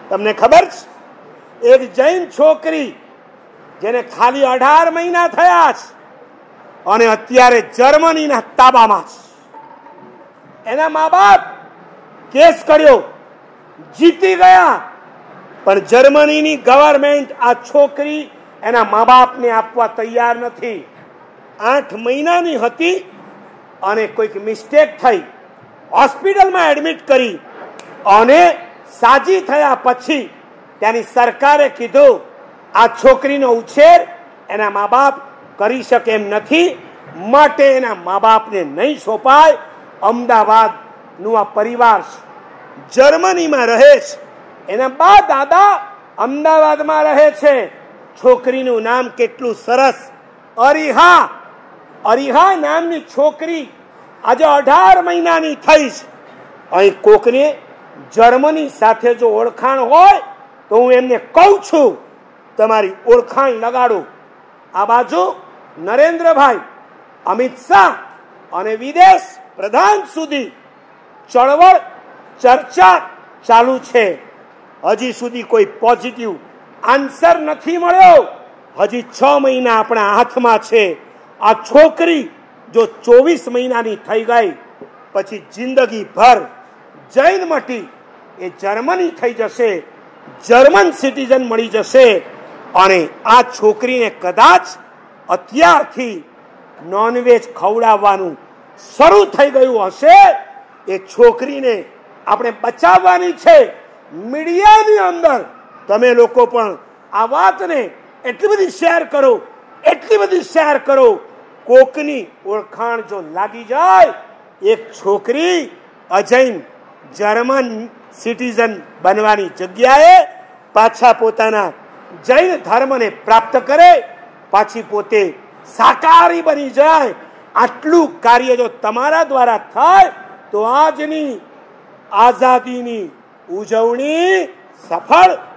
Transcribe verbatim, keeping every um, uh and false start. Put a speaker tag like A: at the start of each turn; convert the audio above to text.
A: તમને ખબર છે, એક જૈન છોકરી જેને ખાલી અઢાર મહિના થયા છે અને અત્યારે જર્મનીના તાબામાં છે. એના મા બાપ કેસ કર્યો, જીતી ગયા, પણ જર્મનીની ગવર્મેન્ટ આ છોકરી એના મા બાપને આપવા તૈયાર નથી. આઠ મહિનાની હતી અને કોઈક મિસ્ટેક થઈ, હોસ્પિટલમાં એડમિટ કરી અને સાજી થયા પછી ત્યાંની સરકારે કીધું આ છોકરીનો ઉછેર એના મા બાપ કરી શકે એમ નથી, માટે એના મા બાપને નહીં સોંપાય. અમદાવાદનું આ પરિવાર જર્મનીમાં રહે છે, એના બા દાદા અમદાવાદમાં રહે છે. છોકરીનું નામ કેટલું સરસ, અરીહા. અરીહા નામની છોકરી આજે અઢાર મહિનાની થઈ છે. અહીં કોકને જર્મની સાથે જો ઓળખાણ હોય તો હું એમને કહું છું તમારી ઓળખાણ લગાડો. આ બાજુ નરેન્દ્રભાઈ, અમિત શાહ અને વિદેશ પ્રધાન સુધી ચળવળ ચર્ચા ચાલુ છે. હજી સુધી કોઈ પોઝિટિવ આન્સર નથી મળ્યો. હજી છ મહિના આપણા હાથમાં છે. આ છોકરી જો ચોવીસ મહિનાની થઈ ગઈ પછી જિંદગી ભર જૈન મટી એ જર્મની થઈ જશે, જર્મન સિટીઝન મળી જશે. અને આ છોકરીને કદાચ અત્યારથી નોનવેજ ખવડાવવાનું શરૂ થઈ ગયું હશે. એ છોકરીને આપણે બચાવવાની છે. મીડિયાની અંદર તમે લોકો પણ આ વાતને એટલી બધી શેર કરો, એટલી બધી શેર કરો. કોકની ઓળખાણ જો લાગી જાય, એક છોકરી અજૈન જર્મન સિટીઝન બનવાની જગ્યાએ પાછા પોતાના જૈન ધર્મને પ્રાપ્ત કરે, પાછી પોતે શાકાહારી બની જાય. આટલું કાર્ય જો તમારા દ્વારા થાય તો આજની આઝાદીની ઉજવણી સફળ